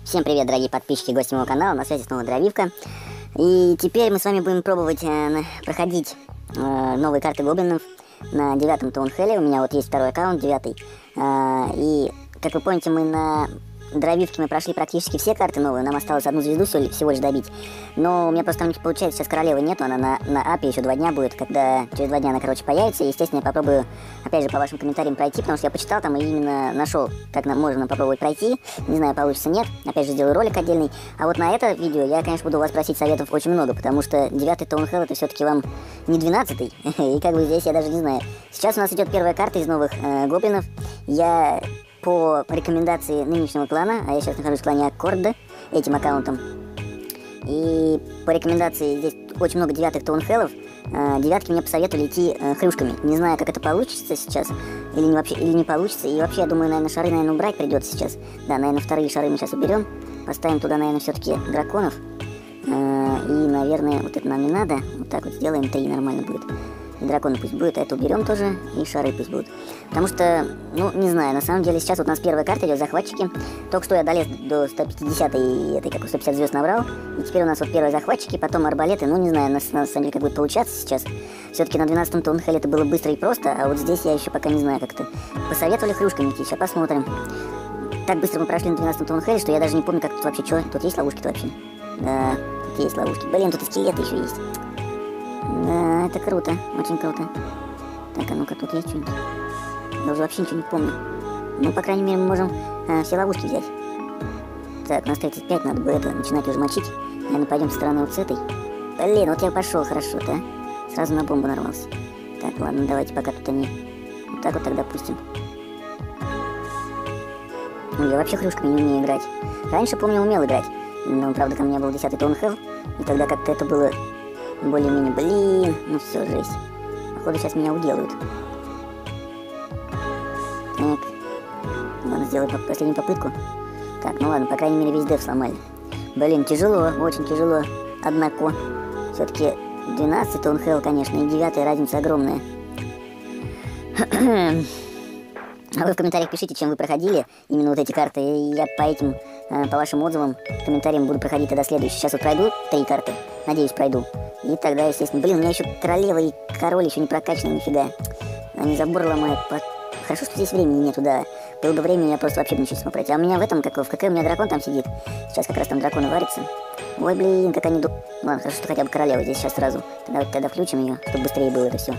Всем привет, дорогие подписчики и гости моего канала, на связи снова Дровивка. И теперь мы с вами будем пробовать проходить новые карты гоблинов на 9-м Таунхелле. У меня вот есть второй аккаунт, 9-й. И, как вы помните, мы на Дровивке прошли практически все карты новые. Нам осталось одну звезду всего лишь добить. Но у меня просто там не получается, сейчас королевы нету, она на апе еще 2 дня будет. Когда через 2 дня она, короче, появится. И, естественно, я попробую, опять же, по вашим комментариям пройти, потому что я почитал там и именно нашел, как можно попробовать пройти. Не знаю, получится, нет. Опять же, сделаю ролик отдельный. А вот на это видео я, конечно, буду у вас просить советов очень много, потому что 9-й Таунхелл это все-таки вам не 12-й. И как бы здесь я даже не знаю. Сейчас у нас идет первая карта из новых гоблинов. Я по рекомендации нынешнего клана, а я сейчас нахожусь в клане Аккорда, этим аккаунтом, и по рекомендации здесь очень много 9-х Таунхеллов, 9-ки мне посоветовали идти хрюшками. Не знаю, как это получится сейчас, или не получится, и вообще, я думаю, наверное, шары, убрать придется сейчас. Да, наверное, вторые шары мы сейчас уберем, поставим туда, наверное, все-таки драконов, и, наверное, вот это нам не надо, вот так вот сделаем, 3 нормально будет. И драконы пусть будет, а это уберем тоже, и шары пусть будут. Потому что, ну, не знаю, на самом деле сейчас вот у нас первая карта идет, захватчики. Только что я долез до 150-й, этой, как 150 звезд набрал. И теперь у нас вот первые захватчики, потом арбалеты. Ну, не знаю, на самом деле, как будет получаться сейчас. Все-таки на 12-м Таунхелле это было быстро и просто, а вот здесь я еще пока не знаю как-то. Посоветовали хрюшками идти, сейчас посмотрим. Так быстро мы прошли на 12-м Таунхелле, что я даже не помню, как тут вообще, что. Тут есть ловушки-то вообще? Да, тут есть ловушки. Блин, тут и скелеты еще есть. Да, это круто, очень круто. Так, а ну-ка, тут есть что-нибудь? Я уже вообще ничего не помню. Ну, по крайней мере, мы можем все ловушки взять. Так, у нас 35, надо бы это начинать уже мочить. Наверное, пойдем со стороны вот с этой. Блин, вот я пошел хорошо-то, а? Сразу на бомбу нарвался. Так, ладно, давайте пока тут они... Вот так вот тогда пустим. Ну, я вообще хрюшками не умею играть. Раньше, помню, умел играть. Но, правда, ко мне был 10-й Таунхелл. И тогда как-то это было... более-менее, блин, ну все, жесть. Походу сейчас меня уделают. Так, ладно, сделаю последнюю попытку. Так, ну ладно, по крайней мере весь деф сломали. Блин, тяжело, очень тяжело. Однако, все-таки 12-й Таунхелл, конечно, и 9-й разница огромная. А вы в комментариях пишите, чем вы проходили именно вот эти карты. И я по этим, по вашим отзывам, комментариям буду проходить тогда следующий. Сейчас вот пройду 3 карты, надеюсь, пройду. И тогда, естественно, блин, у меня еще королева и король еще не прокачаны, нифига. Они забор ломают. Хорошо, что здесь времени нету, да. Было бы время, я просто вообще бы ничего не смог пройти. А у меня в этом, в КК у меня дракон там сидит. Сейчас как раз там драконы варятся. Ой, блин, как они... Ладно, хорошо, что хотя бы королева здесь сейчас сразу. Тогда включим ее, чтобы быстрее было это все.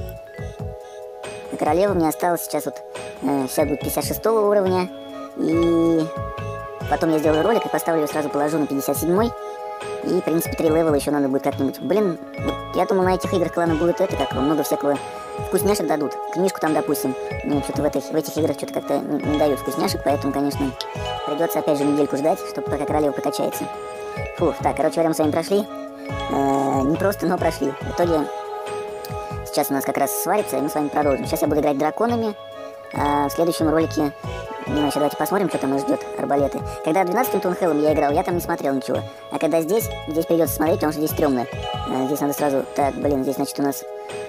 А королева мне осталась сейчас вот... сейчас будет 56 уровня. И... потом я сделаю ролик и поставлю ее сразу, положу на 57-й. И, в принципе, 3 левела еще надо будет как-нибудь. Блин, вот я думал, на этих играх клана будет это, как много всякого вкусняшек дадут. Книжку там, допустим. Мне что-то в этих играх что-то как-то не дают вкусняшек, поэтому, конечно, придется опять же недельку ждать, чтобы пока королева прокачается. Фух, так, короче говоря, мы с вами прошли. Не просто, но прошли. В итоге сейчас у нас как раз сварится, и мы с вами продолжим. Сейчас я буду играть драконами. А в следующем ролике... Не знаю, давайте посмотрим, что там нас ждет, арбалеты. Когда 12-м Таунхеллом я играл, я там не смотрел ничего. А когда здесь придется смотреть, потому что здесь стрёмно. Здесь надо сразу... Так, блин, здесь, значит, у нас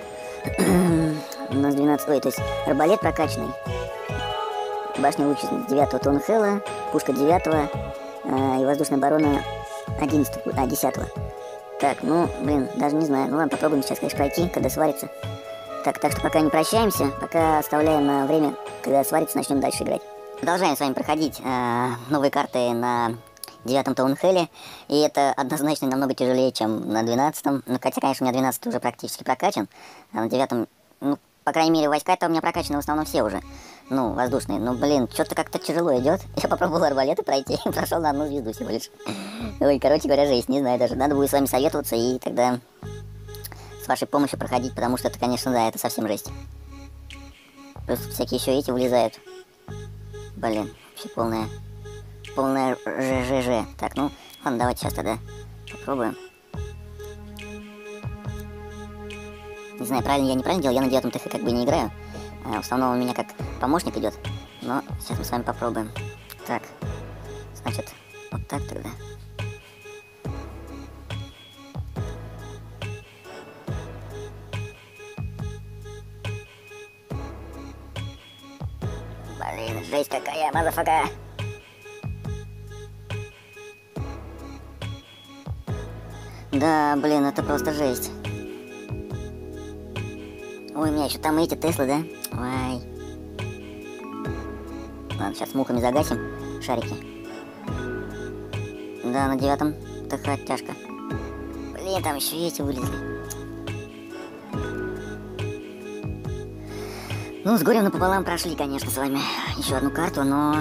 12... Ой, то есть арбалет прокачанный. Башня луч 9-го Таунхелла, пушка 9-го, и воздушная оборона 11-го, 10-го. Так, ну, блин, даже не знаю. Ну ладно, попробуем сейчас, конечно, пройти, когда сварится. Так что пока не прощаемся, пока оставляем на время, когда сварится, начнем дальше играть. Продолжаем с вами проходить новые карты на 9-м Таунхелле. И это однозначно намного тяжелее, чем на 12-м. Ну, хотя, конечно, у меня 12-й уже практически прокачан. А на 9-м, ну, по крайней мере, войска-то у меня прокачаны в основном все уже. Ну, воздушные. Ну, блин, что-то как-то тяжело идет. Я попробовал арбалеты пройти и прошел на 1 звезду всего лишь. Ой, короче говоря, жесть, не знаю даже. Надо будет с вами советоваться и тогда с вашей помощью проходить, потому что это, конечно, да, это совсем жесть. Плюс всякие еще эти вылезают. Блин, вообще полная ЖЖЖ. Так, ну, ладно, давайте сейчас тогда попробуем. Не знаю, правильно я неправильно делал, я на 9-м ТХ как бы не играю. В основном у меня как помощник идет. Но сейчас мы с вами попробуем. Так, значит, вот так тогда. Блин, жесть какая, мазафака. Да, блин, это просто жесть. Ой, у меня еще там эти Теслы, да? Ой. Ладно, сейчас мухами загасим шарики. Да, на 9-м такая тяжко. Блин, там еще эти вылезли. Ну, с горем напополам прошли, конечно, с вами еще одну карту, но...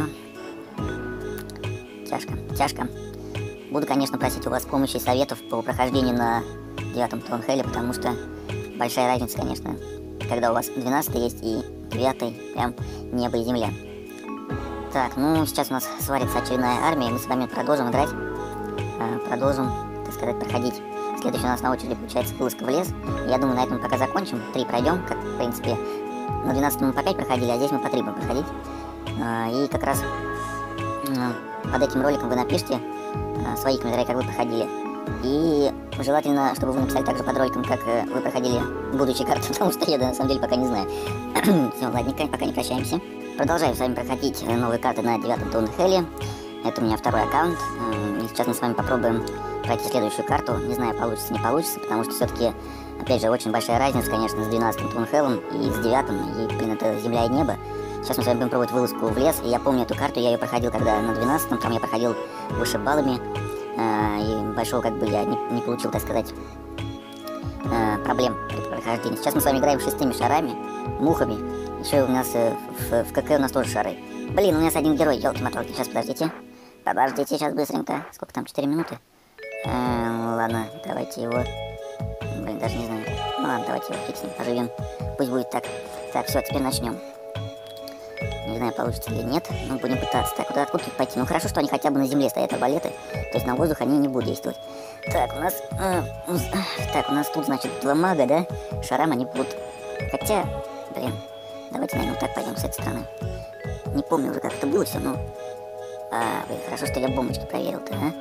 Тяжко. Буду, конечно, просить у вас помощи и советов по прохождению на 9-м Таунхелле, потому что большая разница, конечно, когда у вас 12-й есть и 9-й, прям небо и земля. Так, ну, сейчас у нас сварится очередная армия, мы с вами продолжим играть, продолжим, так сказать, проходить. Следующий у нас на очереди получается вылазка в лес. Я думаю, на этом пока закончим, 3 пройдем, как, в принципе, на 12 мы по 5 проходили, а здесь мы по 3 будем проходить. И как раз под этим роликом вы напишите свои комментарии, как вы проходили. И желательно, чтобы вы написали также под роликом, как вы проходили будущие карты, потому что я на самом деле пока не знаю. Все, ладненько, пока не прощаемся. Продолжаем с вами проходить новые карты на 9-м Таунхелле. Это у меня второй аккаунт. И сейчас мы с вами попробуем пройти следующую карту. Не знаю, получится, не получится, потому что все-таки, опять же, очень большая разница, конечно, с 12-м Таунхеллом и с 9-м. И, блин, это земля и небо. Сейчас мы с вами будем пробовать вылазку в лес. И я помню эту карту, я ее проходил когда на 12-м, там я проходил вышибалами. И большого, как бы, я не получил, так сказать, проблем при прохождении. Сейчас мы с вами играем 6 шарами, мухами. Еще у нас в КК у нас тоже шары. Блин, у нас один герой, елки-моталки. Сейчас, подождите, сейчас быстренько. Сколько там, 4 минуты? Ладно, давайте его... Блин, даже не знаю. Ну ладно, давайте его фиксим, поживем. Пусть будет так. Так, все, теперь начнем. Не знаю, получится или нет, но будем пытаться. Так, куда, откуда тут пойти? Ну хорошо, что они хотя бы на земле стоят, арбалеты. То есть на воздух они не будут действовать. Так, у нас... так, у нас тут, значит, 2 мага, да? Шарам они будут... Хотя... Блин, давайте, наверное, вот так пойдем с этой стороны. Не помню уже, как это было все, но... блин, хорошо, что я бомбочки проверил-то, а?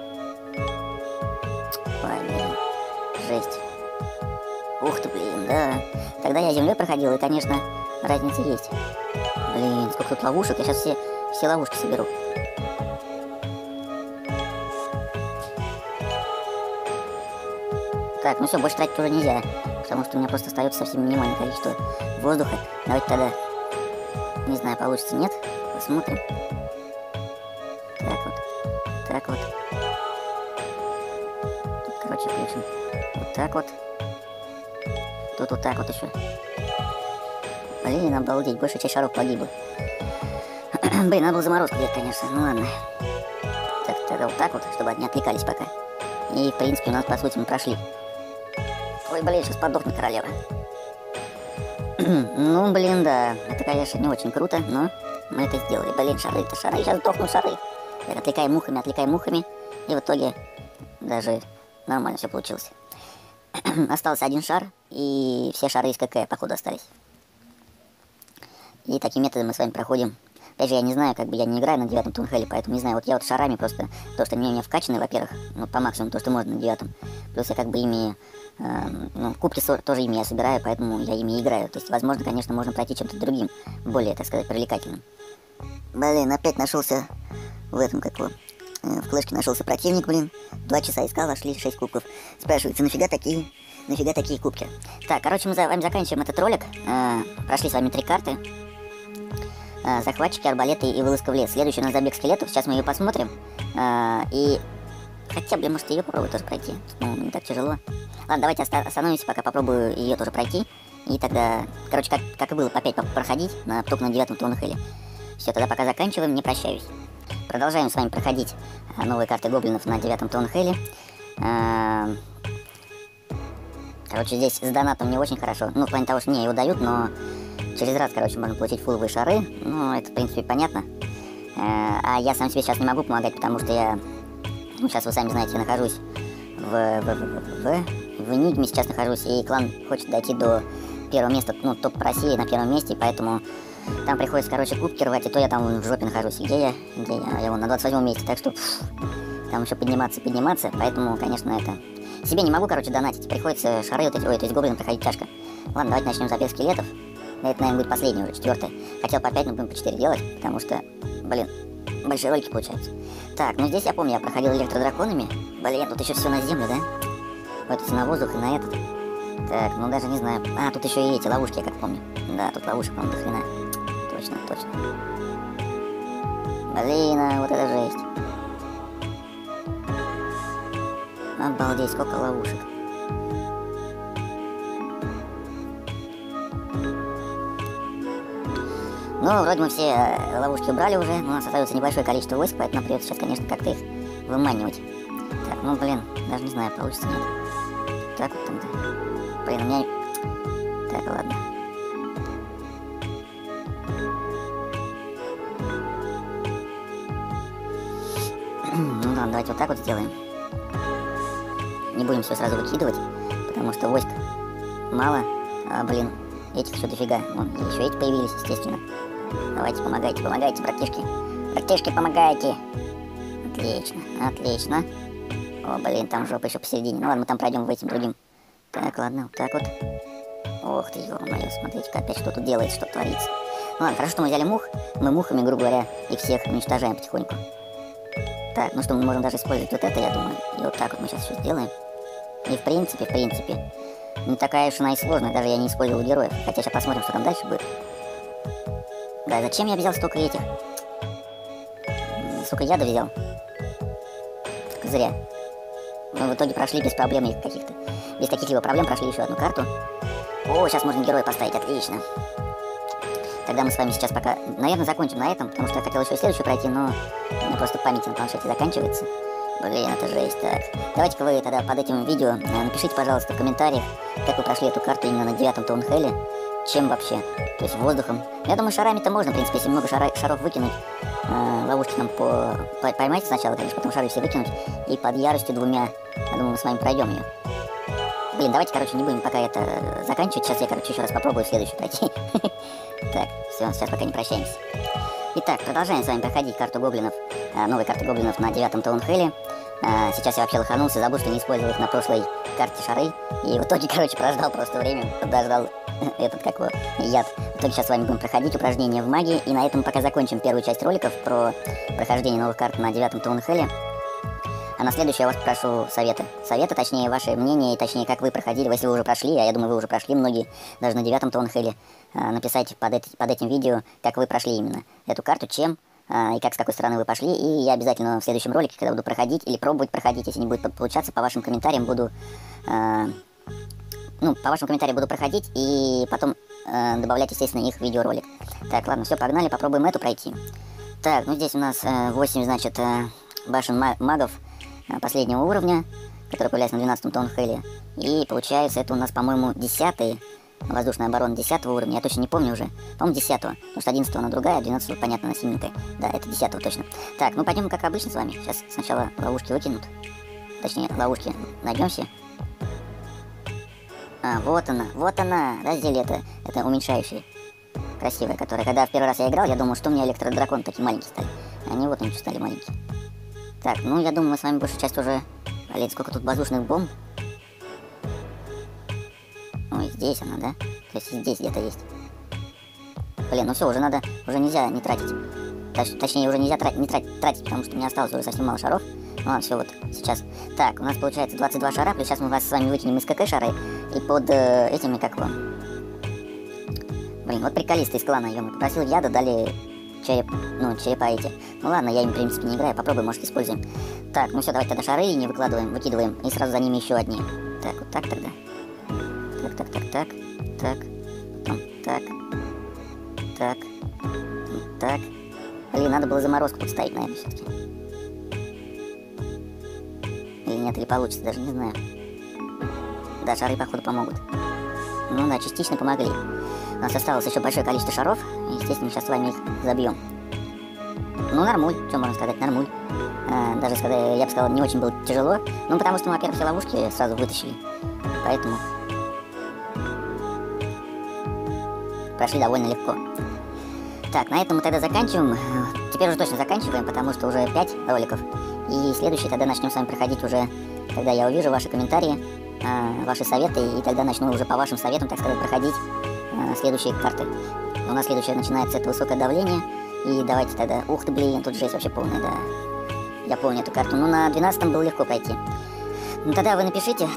Ой, блин, жесть. Ух ты, блин, да. Тогда я землей проходил, и, конечно, разница есть. Блин, сколько тут ловушек. Я сейчас все ловушки соберу. Так, ну все, больше тратить уже нельзя. Потому что у меня просто остается совсем минимальное количество воздуха. Давайте тогда... Не знаю, получится, нет. Посмотрим. Так вот. Так вот. Тут, короче, включим. Вот так вот. Тут вот так вот еще. Блин, обалдеть, большая часть шаров погибла. Блин, надо было заморозку делать, конечно, ну ладно. Так, тогда вот так вот, чтобы не отвлекались пока. И, в принципе, у нас, по сути, мы прошли. Ой, блин, сейчас подохнет королева. Ну, блин, да, это, конечно, не очень круто, но мы это сделали. Блин, шары-то шары, сейчас сдохнут шары. Так, отвлекаем мухами, и в итоге даже нормально все получилось. Остался один шар, и все шары из КК, походу, остались. И таким методом мы с вами проходим. Опять же, я не знаю, как бы я не играю на 9-м Таунхелле, поэтому не знаю, вот я вот шарами просто, то, что они у меня вкачаны, во-первых, ну, по максимуму, то, что можно на 9-м. Плюс я как бы ими, ну, кубки тоже ими я собираю, поэтому я ими играю. То есть, возможно, конечно, можно пройти чем-то другим, более, так сказать, привлекательным. Блин, опять нашелся в этом, как его, в флешке нашелся противник, блин. 2 часа искал, нашли 6 кубков. Спрашивается, нафига такие кубки? Так, короче, мы с вами заканчиваем этот ролик. Прошли с вами 3 карты. Захватчики, арбалеты и вылазка в лес. Следующий у нас забег скелетов. Сейчас мы ее посмотрим. И... Хотя, блин, может ее попробую тоже пройти. По-моему, не так тяжело. Ладно, давайте остановимся, пока попробую ее тоже пройти. И тогда, короче, как и было, по 5 проходить, только на 9-м Таунхелле. Все, тогда пока заканчиваем, не прощаюсь. Продолжаем с вами проходить новые карты гоблинов на 9-м Таунхелле. Короче, здесь с донатом не очень хорошо. Ну, в плане того, что мне его дают, но... Через раз, короче, можно получить фуловые шары. Ну, это, в принципе, понятно. А я сам себе сейчас не могу помогать, потому что я... Ну, сейчас вы сами знаете, я нахожусь в Энигме сейчас нахожусь. И клан хочет дойти до первого места, ну, топ России на первом месте. Поэтому там приходится, короче, кубки рвать. И то я там в жопе нахожусь. Где я? Я вон на 28 месте. Так что там еще подниматься. Поэтому, конечно, это... Себе не могу, короче, донатить. Приходится шары вот эти... Ой, то есть гоблин проходить тяжко. Ладно, давайте начнем забег скелетов. Это, наверное, будет последний уже, 4-е. Хотел по 5, но будем по 4 делать, потому что, блин, большие ролики получаются. Так, ну здесь я помню, я проходил электродраконами. Блин, тут еще все на землю, да? Вот на воздух и на этот. Так, ну даже не знаю. А, тут еще и эти ловушки, я как помню. Да, тут ловушек, по-моему, до хрена. Точно, точно. Блин, а вот это жесть. Обалдеть, сколько ловушек. Ну, вроде мы все ловушки убрали уже, но у нас остается небольшое количество войск, поэтому придется сейчас, конечно, как-то их выманивать. Так, ну, блин, даже не знаю, получится, нет. Так вот там-то. Блин, у меня... Так, ладно. Ну ладно, давайте вот так вот сделаем. Не будем все сразу выкидывать, потому что войск мало. А, блин, этих еще дофига. Вон, еще эти появились, естественно. Давайте, помогайте, помогайте, братишки. Братишки, помогайте. Отлично, отлично. О, блин, там жопа еще посередине. Ну ладно, мы там пройдем в этим другим. Так, ладно, вот так вот. Ох ты, ё-моё, смотрите-ка опять что тут делает, что творится. Ну ладно, хорошо, что мы взяли мух. Мы мухами, грубо говоря, их всех уничтожаем потихоньку. Так, ну что, мы можем даже использовать вот это, я думаю. И вот так вот мы сейчас все сделаем. И в принципе, не такая уж она и сложная, даже я не использовал героев. Хотя сейчас посмотрим, что там дальше будет. Да, зачем я взял столько этих? Столько яда взял. Только зря. Мы в итоге прошли без проблем их каких-то. Без каких-либо проблем прошли еще одну карту. О, сейчас можно героя поставить, отлично. Тогда мы с вами сейчас пока, наверное, закончим на этом, потому что я хотел еще и следующую пройти, но у меня просто память на планшете заканчивается. Блин, это жесть. Так, давайте-ка вы тогда под этим видео напишите, пожалуйста, в комментариях, как вы прошли эту карту именно на 9-м Таунхелле. Чем вообще? То есть воздухом. Я думаю, шарами-то можно, в принципе, если много шаров выкинуть. Ловушки нам поймайте сначала, конечно, потом шары все выкинуть. И под яростью 2, я думаю, мы с вами пройдем ее. Блин, давайте, короче, не будем пока это заканчивать. Сейчас я, короче, еще раз попробую следующую пройти. Так, все, сейчас пока не прощаемся. Итак, продолжаем с вами проходить карту гоблинов, новые карты гоблинов на 9-м Таунхелле. Сейчас я вообще лоханулся, забыл, что не использовал их на прошлой карте шары. И в итоге, короче, прождал просто время, подождал этот, как его, яд. В итоге сейчас с вами будем проходить упражнения в магии. И на этом пока закончим первую часть роликов про прохождение новых карт на 9-м Таунхелле. А на следующее я вас прошу советы. Советы, точнее, ваше мнение, и точнее, как вы проходили, если вы уже прошли, а я думаю, вы уже прошли многие, даже на 9-м Таунхелле. Написайте под этим видео, как вы прошли именно эту карту, чем и как, с какой стороны вы пошли. И я обязательно в следующем ролике, когда буду проходить или пробовать проходить, если не будет получаться, по вашим комментариям буду... по вашим комментариям буду проходить и потом добавлять, естественно, их в видеоролик. Так, ладно, все, погнали, попробуем эту пройти. Так, ну здесь у нас 8, значит, башен магов последнего уровня, которые появляются на 12-м Таунхелле. И получается, это у нас, по-моему, 10-й воздушная оборона 10-го уровня. Я точно не помню уже. По-моему, 10-го. Потому что 11-го она другая, 12-го, понятно, она синенькая. Да, это 10-го точно. Так, ну пойдем как обычно с вами. Сейчас сначала ловушки выкинут. Точнее, ловушки найдем все. А, вот она, разделе это уменьшающие. Красивая, которая, когда в первый раз я играл, я думал, что у меня электродракон такие маленькие стали. Они вот они стали маленькие. Так, ну я думаю, мы с вами большую часть уже... Блин, сколько тут воздушных бомб. Ой, здесь она, да? То есть здесь где-то есть. Блин, ну все, уже надо, уже нельзя не тратить. Точнее, уже нельзя тратить, потому что у меня осталось уже совсем мало шаров. Ну ладно, все, вот, сейчас. Так, у нас получается 22 шара, плюс сейчас мы вас с вами выкинем из КК шары. И под этими, как его... Блин, вот приколисты из клана, ё-моё, попросил яда, дали черепа эти. Ну ладно, я им, в принципе, не играю, попробуем, может, используем. Так, ну все, давайте тогда шары не выкидываем, и сразу за ними еще одни. Так, вот так тогда. Так. Потом так. Блин, надо было заморозку тут ставить, наверное, все-таки. Или нет, или получится, даже не знаю. Да, шары, походу, помогут. Ну да, частично помогли. У нас осталось еще большое количество шаров, и, естественно, сейчас с вами их забьем. Ну, нормуль, что можно сказать, нормуль. Даже, я бы сказал, не очень было тяжело. Ну, потому что мы, во-первых, все ловушки сразу вытащили. Поэтому прошли довольно легко. Так, на этом мы тогда заканчиваем. Теперь уже точно заканчиваем, потому что уже 5 роликов. И следующий тогда начнем с вами проходить уже, когда я увижу ваши комментарии, ваши советы, и тогда начну уже по вашим советам, так сказать, проходить следующие карты. У нас следующее начинается это высокое давление. И давайте тогда... Ух ты, блин, тут жесть вообще полная, да. Я помню эту карту. Ну, на 12-м было легко пройти. Ну, тогда вы напишите,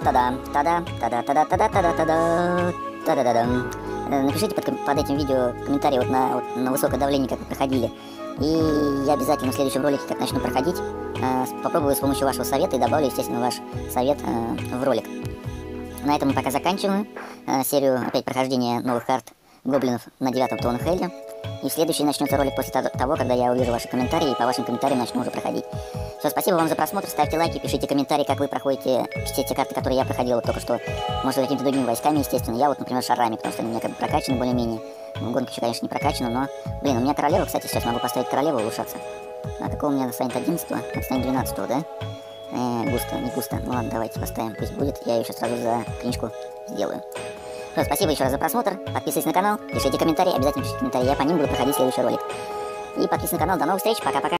напишите под этим видео комментарий вот на высокое давление, как вы проходили. И я обязательно в следующем ролике, как начну проходить, попробую с помощью вашего совета и добавлю, естественно, ваш совет в ролик. На этом мы пока заканчиваем серию опять прохождения новых карт гоблинов на 9-м Таунхелле. И следующий начнется ролик после того, когда я увижу ваши комментарии, и по вашим комментариям начну уже проходить. Все, спасибо вам за просмотр, ставьте лайки, пишите комментарии, как вы проходите все те карты, которые я проходил вот только что. Может, какими-то другими войсками, естественно. Я вот, например, шарами, потому что они у меня как бы прокачаны более-менее. Гонка еще, конечно, не прокачана, но... Блин, у меня королева, кстати, сейчас могу поставить королеву и улучшаться. А какого у меня станет 11-го? Это станет 12-го, да? Густо, не густо. Ну ладно, давайте поставим, пусть будет. Я ее сейчас сразу за клиничку сделаю. Все, спасибо еще раз за просмотр. Подписывайтесь на канал, пишите комментарии, обязательно пишите комментарии. Я по ним буду проходить следующий ролик. И подписывайтесь на канал. До новых встреч. Пока-пока.